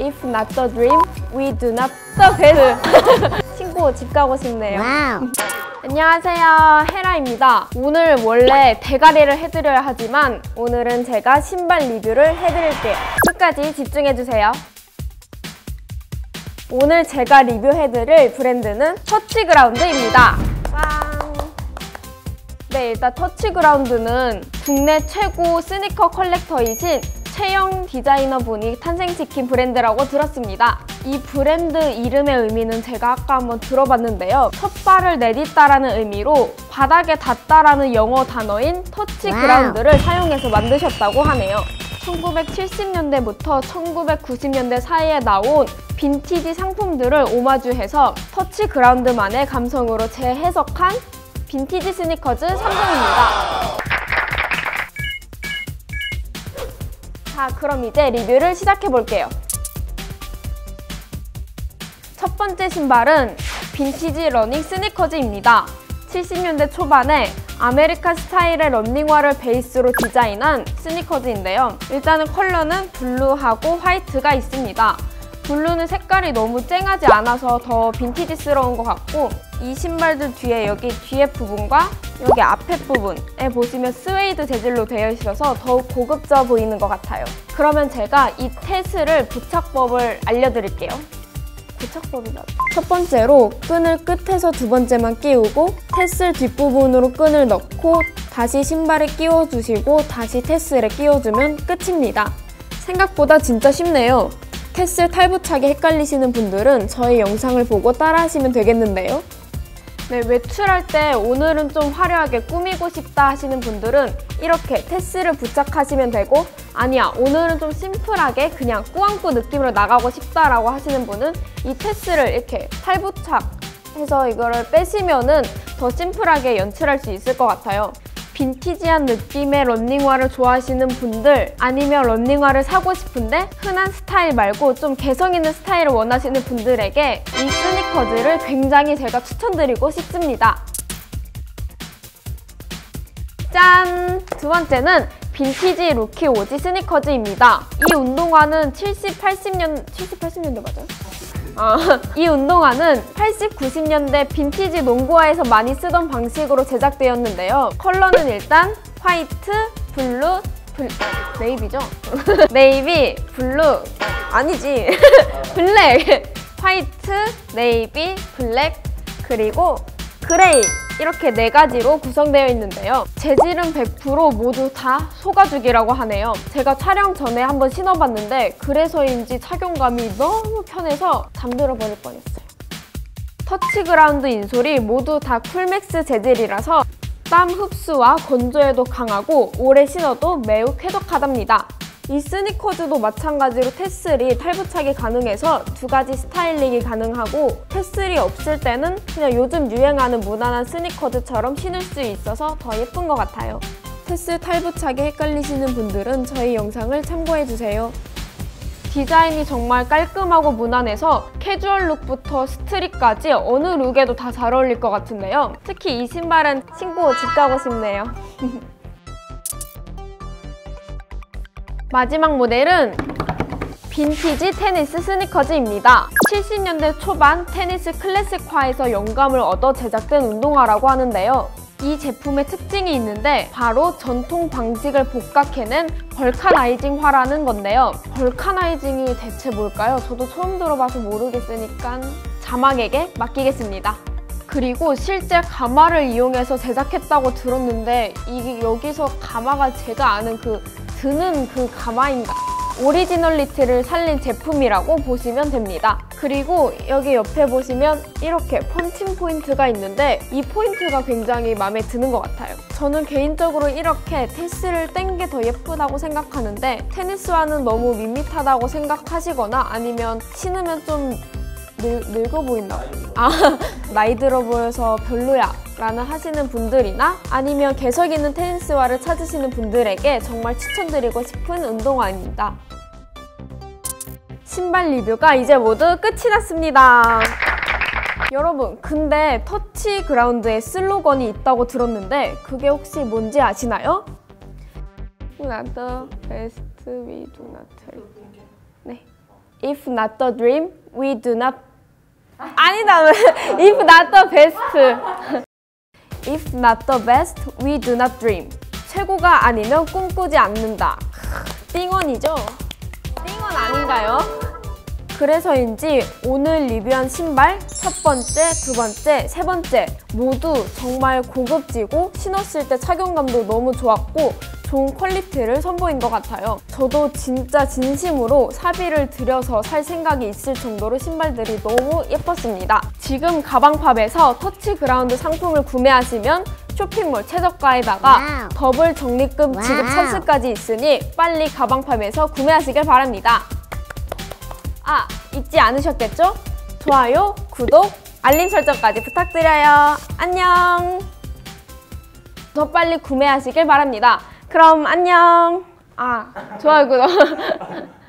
If not the dream, we do not the best. 친구 집 가고 싶네요. 와우. 안녕하세요, 헤라입니다. 오늘 원래 대가리를 해드려야 하지만 오늘은 제가 신발 리뷰를 해드릴게요. 끝까지 집중해주세요. 오늘 제가 리뷰해드릴 브랜드는 터치그라운드입니다. 짠! 네, 일단 터치그라운드는 국내 최고 스니커 컬렉터이신 채영 디자이너분이 탄생시킨 브랜드라고 들었습니다. 이 브랜드 이름의 의미는 제가 아까 한번 들어봤는데요. 첫 발을 내딛다라는 의미로 바닥에 닿다라는 영어 단어인 터치그라운드를 사용해서 만드셨다고 하네요. 1970년대부터 1990년대 사이에 나온 빈티지 상품들을 오마주해서 터치그라운드만의 감성으로 재해석한 빈티지 스니커즈 3종입니다. 자, 그럼 이제 리뷰를 시작해볼게요. 첫 번째 신발은 빈티지 러닝 스니커즈입니다. 70년대 초반에 아메리칸 스타일의 러닝화를 베이스로 디자인한 스니커즈인데요. 일단은 컬러는 블루하고 화이트가 있습니다. 블루는 색깔이 너무 쨍하지 않아서 더 빈티지스러운 것 같고, 이 신발들 뒤에 여기 뒤에 부분과 여기 앞에 부분에 보시면 스웨이드 재질로 되어 있어서 더욱 고급져 보이는 것 같아요. 그러면 제가 이 테슬을 부착법을 알려드릴게요. 부착법이다. 첫 번째로 끈을 끝에서 두 번째만 끼우고 테슬 뒷부분으로 끈을 넣고 다시 신발에 끼워주시고 다시 테슬에 끼워주면 끝입니다. 생각보다 진짜 쉽네요. 테슬 탈부착이 헷갈리시는 분들은 저희 영상을 보고 따라하시면 되겠는데요. 네, 외출할 때 오늘은 좀 화려하게 꾸미고 싶다 하시는 분들은 이렇게 테슬을 부착하시면 되고, 아니야 오늘은 좀 심플하게 그냥 꾸안꾸 느낌으로 나가고 싶다라고 하시는 분은 이 테슬을 이렇게 탈부착해서 이거를 빼시면은 더 심플하게 연출할 수 있을 것 같아요. 빈티지한 느낌의 러닝화를 좋아하시는 분들, 아니면 러닝화를 사고 싶은데 흔한 스타일 말고 좀 개성 있는 스타일을 원하시는 분들에게 이 스니커즈를 굉장히 제가 추천드리고 싶습니다. 짠! 두 번째는 빈티지 루키 오지 스니커즈입니다. 이 운동화는 80년대 맞아요? 이 운동화는 80, 90년대 빈티지 농구화에서 많이 쓰던 방식으로 제작되었는데요. 컬러는 일단 화이트, 블루, 네이비죠? 네이비, 블루, 아니지 블랙, 화이트, 네이비, 블랙, 그리고 그레이, 이렇게 네 가지로 구성되어 있는데요. 재질은 100% 모두 다 소가죽이라고 하네요. 제가 촬영 전에 한번 신어봤는데 그래서인지 착용감이 너무 편해서 잠들어 버릴 뻔했어요. 터치그라운드 인솔이 모두 다 쿨맥스 재질이라서 땀 흡수와 건조에도 강하고 오래 신어도 매우 쾌적하답니다. 이 스니커즈도 마찬가지로 테슬이 탈부착이 가능해서 두 가지 스타일링이 가능하고, 테슬이 없을 때는 그냥 요즘 유행하는 무난한 스니커즈처럼 신을 수 있어서 더 예쁜 것 같아요. 테슬 탈부착이 헷갈리시는 분들은 저희 영상을 참고해주세요. 디자인이 정말 깔끔하고 무난해서 캐주얼 룩부터 스트릿까지 어느 룩에도 다 잘 어울릴 것 같은데요. 특히 이 신발은 신고 집 가고 싶네요. 마지막 모델은 빈티지 테니스 스니커즈입니다. 70년대 초반 테니스 클래식화에서 영감을 얻어 제작된 운동화라고 하는데요. 이 제품의 특징이 있는데 바로 전통 방식을 복각해낸 벌카나이징화라는 건데요. 벌카나이징이 대체 뭘까요? 저도 처음 들어봐서 모르겠으니까 자막에게 맡기겠습니다. 그리고 실제 가마를 이용해서 제작했다고 들었는데 이게 여기서 가마가 제가 아는 드는 그 가마인가? 오리지널리티를 살린 제품이라고 보시면 됩니다. 그리고 여기 옆에 보시면 이렇게 펀칭 포인트가 있는데 이 포인트가 굉장히 마음에 드는 것 같아요. 저는 개인적으로 이렇게 테슬을 뗀 게 더 예쁘다고 생각하는데 테니스화는 너무 밋밋하다고 생각하시거나 아니면 신으면 좀 늙어 보인다고? 나이 들어 보여서 별로야 라는 하시는 분들이나 아니면 개성 있는 테니스화를 찾으시는 분들에게 정말 추천드리고 싶은 운동화입니다. 신발 리뷰가 이제 모두 끝이 났습니다. 여러분, 근데 터치그라운드에 슬로건이 있다고 들었는데 그게 혹시 뭔지 아시나요? Not the best we do not tell. 네, If not the dream, we do not. 아니다. If not the best. If not the best, we do not dream. 최고가 아니면 꿈꾸지 않는다. 띵언이죠? 띵언 아닌가요? 그래서인지 오늘 리뷰한 신발 첫 번째, 두 번째, 세 번째 모두 정말 고급지고 신었을 때 착용감도 너무 좋았고 좋은 퀄리티를 선보인 것 같아요. 저도 진짜 진심으로 사비를 들여서 살 생각이 있을 정도로 신발들이 너무 예뻤습니다. 지금 가방팝에서 터치그라운드 상품을 구매하시면 쇼핑몰 최저가에다가 더블 적립금 지급 찬스까지 있으니 빨리 가방팝에서 구매하시길 바랍니다. 아, 잊지 않으셨겠죠? 좋아요, 구독, 알림 설정까지 부탁드려요. 안녕! 더 빨리 구매하시길 바랍니다. 그럼 안녕! 아, 좋아요, 구독.